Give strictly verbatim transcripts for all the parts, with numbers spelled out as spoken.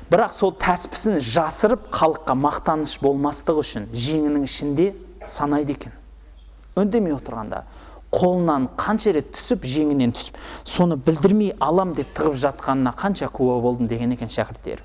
Бірақ сол тәспісін жасырып халыққа мақтаныш болмастығы үшін жеңінің ішінде санайды екен. Үндемей отырғанда қолынан қанша рет түсіп, жеңінен түсіп, соны білдірмей алам деп тығып жатқанына қанша куә болдым деген екен шәкірттері.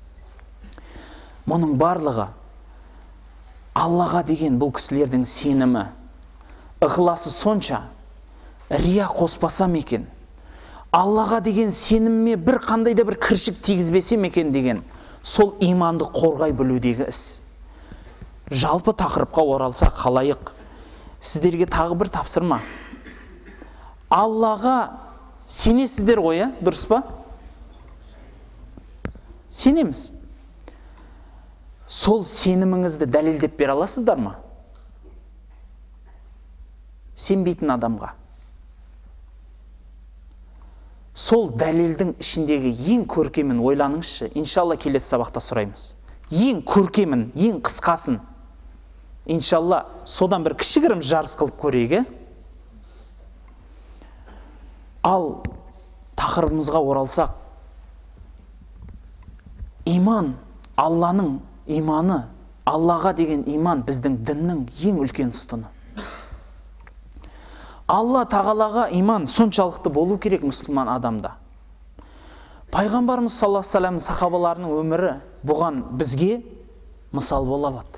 Мұның барлығы Аллаға деген бұл кісілердің сенімі, ықыласы сонша, рия қоспасам екен, Аллаға деген сенімме бір қандай да бір кіршік тигізбесем екен деген сол иманды қорғай білудегі іс. Жалпы тақырыпқа оралса қалайық, сіздерге тағы бір тапсырма. Аллаға сенесіздер ғой, дұрыс па? Сенеміз. Сол сеніміңізді дәлелдеп бере аласыздар ма? Сенбейтін адамға. Сол дәлелдің ішіндегі ең көркемін ойланыңызшы, иншалла келесі сабақта сұраймыз. Ең көркемін, ең қысқасын. Иншалла содан бір кішігірім жарыс қылып көрейік. Ал тақырыбымызға оралсақ, иман, Алланың иманы, Аллаға деген иман біздің діннің ең үлкен ұстыны. Алла тағалаға иман соншалықты болу керек мұсылман адамда. Пайғамбарымыз саллаллаху алейхи ва саллям сахабаларының өмірі бұған бізге мысал бола алады.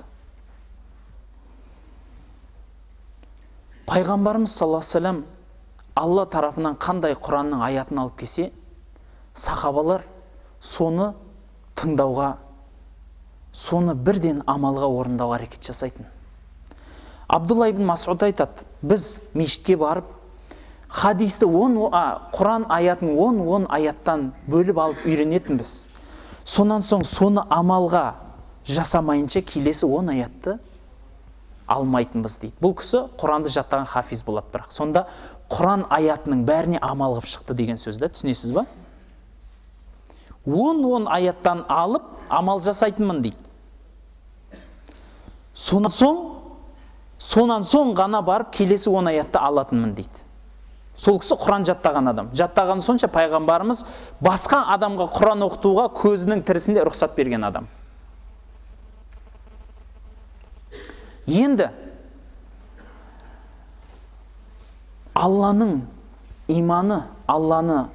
Пайғамбарымыз саллаллаху алейхи ва саллям Алла тарапынан қандай Құранның аятын алып келсе, сахабалар соны тыңдауға, соны бірден амалға орындауға әрекет жасайтын. Абдулла ибн Мас'уд айтады, біз мешітке барып, хадисті он, Құран аятын он-он аяттан бөліп алып үйренетінбіз. Сонан соң соны амалға жасамайынша келесі он аятты алмайтынбыз дейді. Бұл кісі Құранды жаттаған хафиз болады, бірақ сонда Құран аятының бәріне амал қылып шықты деген сөзді түсінесіз ба? он-он аяттан алып амал жасайтынмын дейді. Сонан соң Сонан соң ғана барып келесі он аятты алатынмын дейді. Сол кісі Құран жаттаған адам. Жаттаған сонша пайғамбарымыз басқа адамға Құран оқытуға көзінің тірісінде рұқсат берген адам. Енді Алланың иманы, Алланы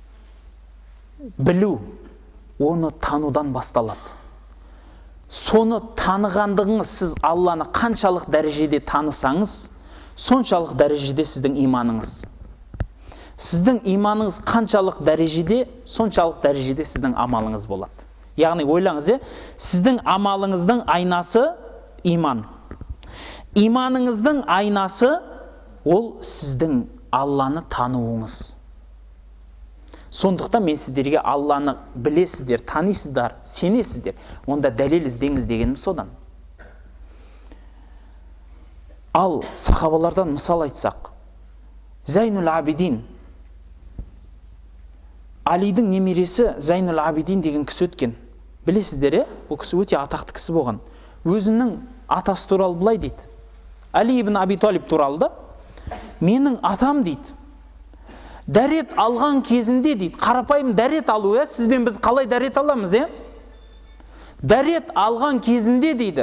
білу, оны танудан басталады. Соны танығандығыңыз, сіз Алланы қаншалық дәрежеде танысаңыз, соншалық дәрежеде сіздің иманыңыз. Сіздің иманыңыз қаншалық дәрежеде, соншалық дәрежеде сіздің амалыңыз болады. Яғни ойлаңыз, сіздің амалыңыздың айнасы иман. Иманыңыздың айнасы ол сіздің Алланы тануыңыз. Сондықтан мен сіздерге Алланы білесіздер, танисыздар, сенесіздер, онда дәлел іздеңіз дегенім содан. Ал сахабалардан мысал айтсақ, Зайнул Абидин, Алидің немересі Зайнул Абидин деген кісі өткен. Білесіздер, бұл кісі өте атақты кісі болған. Өзінің атасы туралы былай дейді. Али ибн Аби Талиб туралы да, менің атам дейді, дәрет алған кезінде дейді, қарапайым дәрет алу, ә? Сізбен біз қалай дәрет аламыз, ә? Дәрет алған кезінде дейді,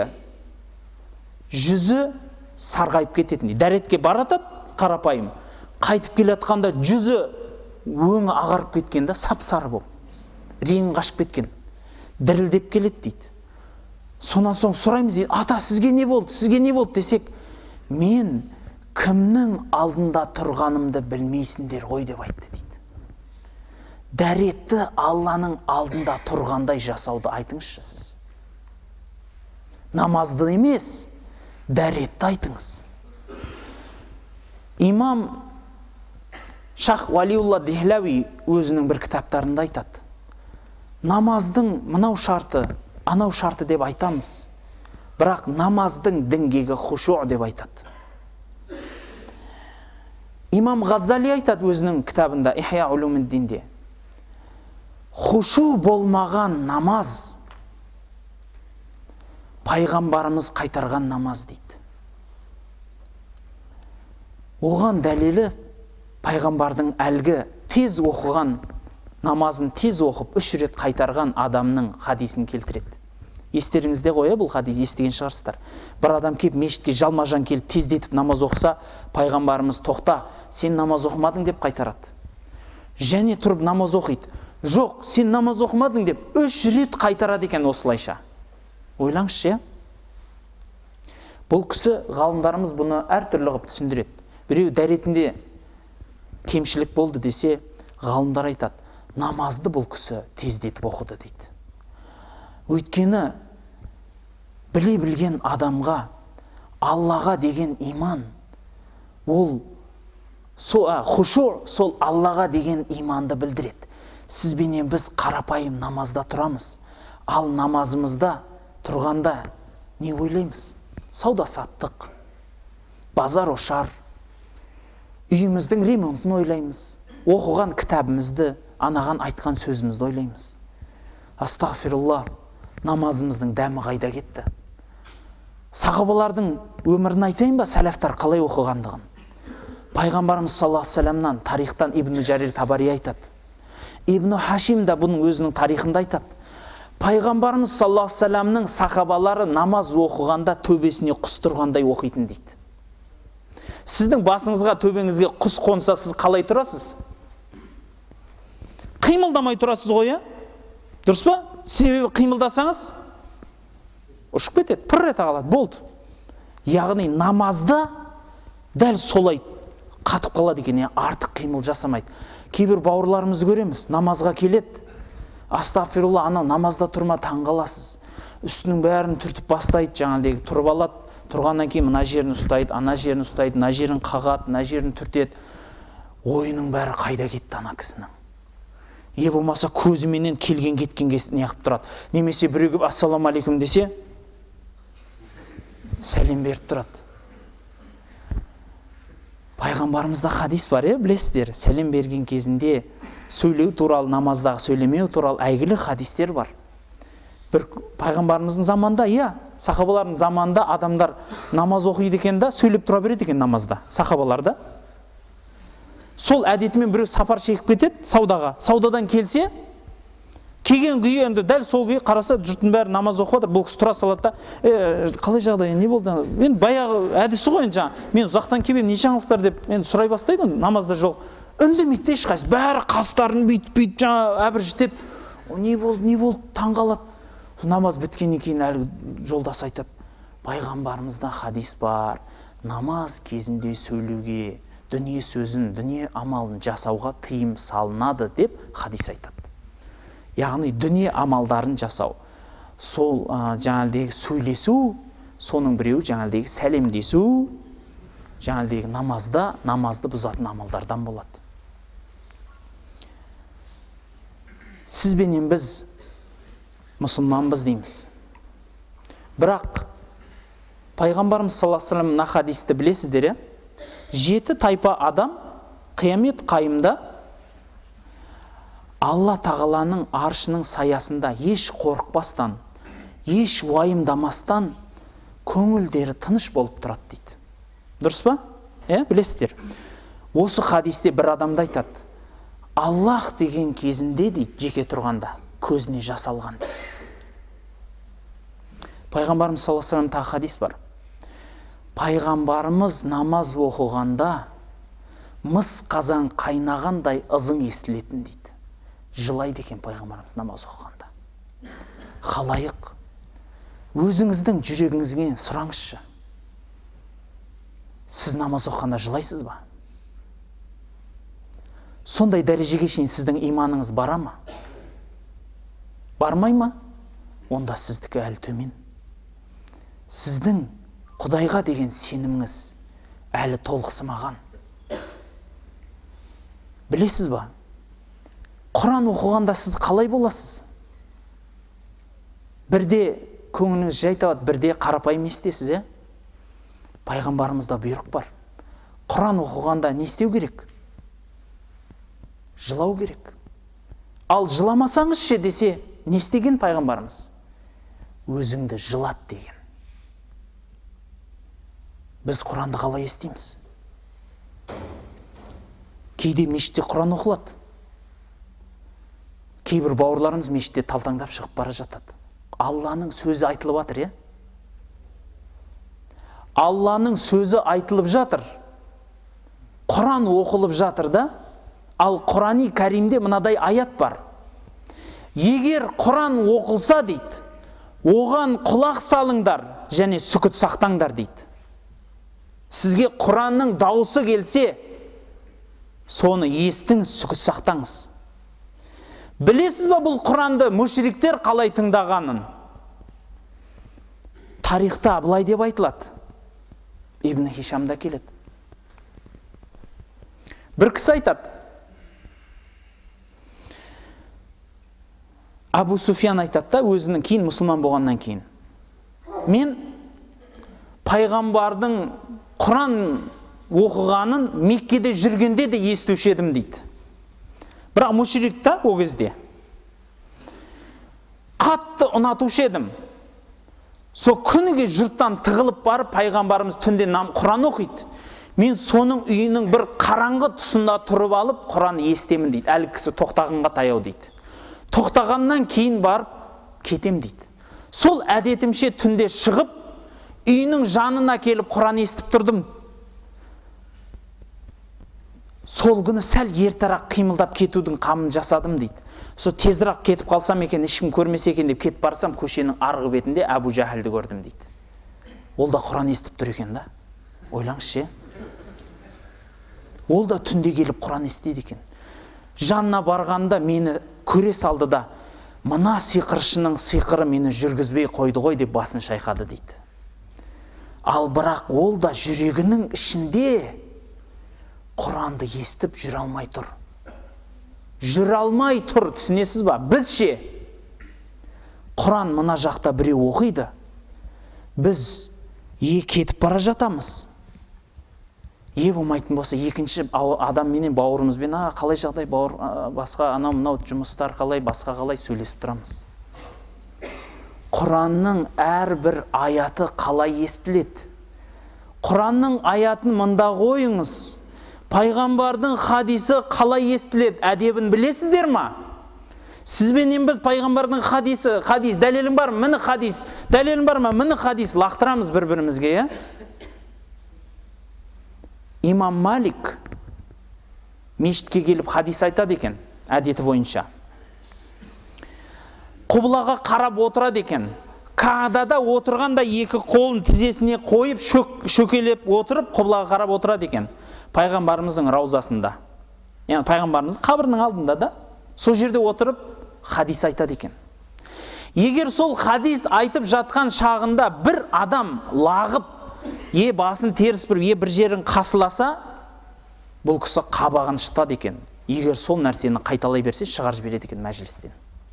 жүзі сарғайып кететін дейді. Дәретке баратады, қарапайым. Қайтып келатқанда жүзі өңі ағарып кеткен, сап-сары болып, реңі қашып кеткен, дірілдеп келеді дейді. Сонан соң сұраймыз дейді, ата сізге не болды, сізге не болды десек, мен кімнің алдында тұрғанымды білмейсіңдер ғой деп айтты дейді. Дәретті Алланың алдында тұрғандай жасауды айтыңызшы сіз. Намазды емес, дәретті айтыңыз. Имам Шах Валиулла Дехлави өзінің бір кітаптарында айтады. Намаздың мынау шарты, анау шарты деп айтамыз. Бірақ намаздың діңгегі хұшу деп айтады. Имам Ғаззали айтады өзінің кітабында Ихя Улумуддинде. Хұшу болмаған намаз пайғамбарымыз қайтарған намаз дейді. Оған дәлелі пайғамбардың әлгі тез оқыған намазын тез оқып үш рет қайтарған адамның хадисін келтіреді. Естеріңізде ғой, бұл хадис естіген шығарсыздар. Бір адам келіп мешітке жалма-жан келіп тездетіп намаз оқыса, пайғамбарымыз тоқта, сен намаз оқымадың деп қайтарады. Және тұрып намаз оқиды. Жоқ, сен намаз оқымадың деп үш рет қайтарады екен осылайша. Ойлаңызшы, иә? Бұл кісі, ғалымдарымыз бұны әртүрлі қылып түсіндіреді. Біреу дәретінде кемшілік болды десе, ғалымдар айтады, намазды бұл кісі тездетіп оқыды дейді. Өйткені біле білген адамға Аллаға деген иман, ол сол хұшу, сол Аллаға деген иманды білдіреді. Сізбенен біз қарапайым намазда тұрамыз, ал намазымызда тұрғанда не ойлаймыз? Сауда саттық, базар ошар, үйіміздің ремонтын ойлаймыз, оқыған кітабымызды, анаған айтқан сөзімізді ойлаймыз. Астағфирулла, намазымыздың дәмі қайда кетті? Сахабалардың өмірін айтайын ба, сәләфтар қалай оқығандығын? Пайғамбарымыз саллаллаху алейхи вассаламнан тарихтан Ибн Жарир Табари айтады. Ибн Хашим да бұның өзінің тарихында айтады. Пайғамбарымыз саллаллаху алейхи вассаламның сахабалары намаз оқығанда төбесіне құс тұрғандай оқитын дейді. Сіздің басыңызға, төбеңізге құс қонса, сіз қалай тұрасыз? Қимылдамай тұрасыз ғой, иә? Дұрыс па? Себебі қимылдасаңыз ұшып кетеді, пыр ете қалады, болды. Яғни намазда дәл солай қатып қалады екен, артық қимыл жасамайды. Кейбір бауырларымызды көреміз, намазға келеді. Астағфирулла, анау намазда тұрма, таңғаласыз. Үстінің бәрін түртіп бастайды, жаңағыдегі тұрып алады. Тұрғаннан кейін мына жерін ұстайды, ана жерін ұстайды, мына жерін қағады, мына жерін түртеді. Ойының бәрі қайда кетті ана кісінің? Е болмаса көзіменен келген кеткенге неғып тұрады. Немесе біреу ассаламу алейкум десе, сәлем беріп тұрады. Пайғамбарымызда хадис бар, е, білесіздер, сәлем берген кезінде сөйлеу туралы, намаздағы сөйлемеу туралы әйгілі хадистер бар. Бір пайғамбарымыздың заманда, иә, сахабалардың заманда адамдар намаз оқиды екен да, сөйлеп тұра береді екен намазда, сахабаларда. Сол әдетімен біреу сапар шегіп кетеді саудаға. Саудадан келсе, келген күйі енді дәл сол күйі қараса, жұрттың бәрі намаз оқып отыр. Бұл кісі тұра салады да, е, қалай жағдай, не болды? Мен баяғы әдісі ғой, жаңа, мен ұзақтан келмеймін, не жаңалықтар деп мен сұрай бастайды, намазда жоқ. Үндемейді ешқайсы, бәрі қастарын бүйтіп-бүйтіп жаңа әбір жетеді. Не болды, не болды, таңғалады. Намаз біткеннен кейін әлгі жолдас айтады, пайғамбарымызда хадис бар, намаз кезінде сөйлеуге, дүние сөзін, дүние амалын жасауға тыйым салынады деп хадис айтады. Яғни дүние амалдарын жасау. Сол жаңағыдегі сөйлесу, соның біреуі жаңағыдегі сәлемдесу, жаңағыдегі намазда, намазды бұзатын амалдардан болады. Сізбенен біз мұсылманбыз дейміз. Бірақ пайғамбарымыз саллаллаху алейхи вассалам мына хадисті білесіздер, жеті тайпа адам қиямет қайымда Алла тағаланың аршының саясында еш қорықпастан, еш уайымдамастан көңілдері тыныш болып тұрады дейді. Дұрыс па? Е, білесіздер. Осы хадисте бір адамды айтады. Аллах деген кезінде дейді, жеке тұрғанда көзіне жас алған дейді. Пайғамбарымыз саллаллаху алейхи вассалам тағы хадис бар. Пайғамбарымыз намаз оқығанда мыс қазан қайнағандай ызың естілетін дейді. Жылайды екен пайғамбарымыз намаз оқығанда. Халайық, өзіңіздің жүрегіңізге сұраңызшы. Сіз намаз оқығанда жылайсыз ба? Сондай дәрежеге шейін сіздің иманыңыз бара ма? Бармай ма? Онда сіздікі әлі төмен. Сіздің Құдайға деген сеніміңіз әлі толықсымаған. Білесіз ба? Құран оқығанда сіз қалай боласыз? Бірде көңіліңіз жай табады, бірде қарапайым естесіз, е? Пайғамбарымызда бұйрық бар. Құран оқығанда не істеу керек? Жылау керек. Ал жыламасаңыз ше десе, не істеген пайғамбарымыз? Өзіңді жылат деген. Біз Құранды қалай естиміз? Кейде мешітте Құран оқылады. Кейбір бауырларымыз мешітте талтаңдап шығып бара жатады. Алланың сөзі айтылып жатыр, е? Алланың сөзі айтылып жатыр. Құран оқылып жатыр да, ал Құрани Кәримде мынадай аят бар. Егер Құран оқылса дейді, оған құлақ салыңдар және сүкіт сақтаңдар дейді. Сізге Құранның дауысы келсе, соны естіңіз, сүкіт сақтаңыз. Білесіз ба бұл Құранды мүшриктер қалай тыңдағанын? Тарихта былай деп айтылады. Ибн Хишамда келеді. Бір кісі айтады. Абу Суфиян айтады да, өзінің кейін мұсылман болғаннан кейін. Мен пайғамбардың Құран оқығанын Меккеде жүргенде де естуші едім дейді. Бірақ мүшрик та о кезде. Қатты ұнатушы едім. Со күніге жұрттан тығылып барып, пайғамбарымыз түнде Құран оқиды. Мен соның үйінің бір қараңғы тұсында тұрып алып, Құран естемін дейді. Әлі кісі тоқтағанға таяу дейді. Тоқтағаннан кейін барып кетем дейді. Сол әдетімше түнде шығып, үйінің жанына келіп Құран естіп тұрдым. Сол күні сәл ертарақ қимылдап кетудің қамын жасадым дейді. Со тезірек кетіп қалсам екен, ешкім көрмесе екен деп кетіп барсам, көшенің арғы бетінде Әбу Жәһілді көрдім дейді. Ол да Құран естіп тұр екен да. Ойлаңызшы. Ол да түнде келіп Құран естиді екен. Жанына барғанда мені көре салды да, мына сиқыршының сиқыры мені жүргізбей қойды ғой деп басын шайқады дейді. Ал бірақ ол да жүрегінің ішінде Құранды естіп жүре алмай тұр. Жүре алмай тұр, түсінесіз ба? Біз ше, Құран мына жақта біреу оқиды. Біз е кетіп бара жатамыз. Е болмайтын болса, екінші адам менен бауырымызбен, а қалай жағдай, бауыр, басқа анау мынау жұмыстар қалай, басқа қалай сөйлесіп тұрамыз. Құранның әрбір аяты қалай естіледі? Құранның аятын мында қойыңыз. Пайғамбардың хадисі қалай естіледі? Әдебін білесіздер ма? Сізбенен біз пайғамбардың хадисі, хадис, дәлелің бар ма? Міне хадис, дәлелің бар ма? Міне хадис, лақтырамыз бір-бірімізге, е? Имам Малик мешітке келіп хадис айтады екен, әдеті бойынша. Құблаға қарап отырады екен. Кағдада отырғанда екі қолын тізесіне қойып, шөкелеп отырып, құблаға қарап отырады екен. Пайғамбарымыздың раузасында. Яғни пайғамбарымыздың қабірінің алдында да. Сол жерде отырып, хадис айтады екен. Егер сол хадис айтып жатқан шағында бір адам лағып, е басын теріс бір, е бір жерін қасыласа, бұл кісі қабағын шытады екен. Егер сол нәрсені қайталай берсе, шығарып жібереді екен мәжілістен.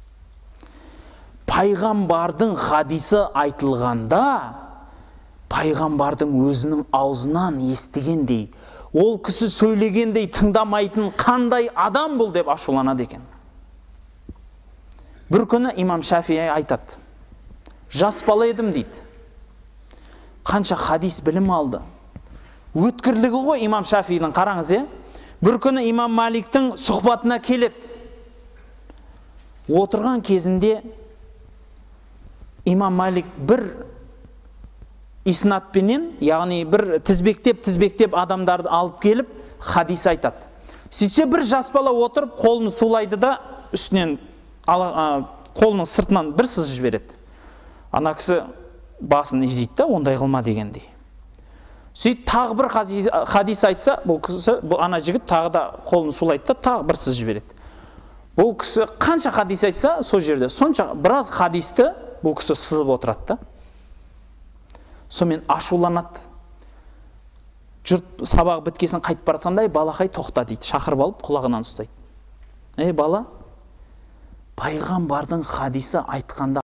Пайғамбардың хадисі айтылғанда, пайғамбардың өзінің аузынан естігендей, ол кісі сөйлегендей тыңдамайтын қандай адам бұл деп ашуланады екен. Бір күні имам Шафии айтады. Жас бала едім дейді. Қанша хадис білім алды. Өткірлігі ғой имам Шафидің, қараңыз, е? Бір күні имам Маликтің сұхбатына келеді. Отырған кезінде имам Малик бір иснатпенен, яғни бір тізбектеп-тізбектеп адамдарды алып келіп, хадис айтады. Сөйтсе бір жас бала отырып, қолын сулайды да, үстінен, қолының сыртынан бір сызып жібереді. Ана кісі басын изейді да, ондай қылма дегендей. Сөйтіп тағы бір хадис айтса, бұл кісі, ана жігіт тағы да қолын сулайды да, тағы бір сызып жібереді. Бұл кісі қанша хадис айтса, сол жерде, сонша біраз хадисті бұл кісі сызып отырады да. Сонымен ашуланады. Жұрт сабағы біткесін қайтып баратқандай, балақай тоқта дейді, шақырып алып құлағынан ұстайды. Ей бала, пайғамбардың хадисі айтқанда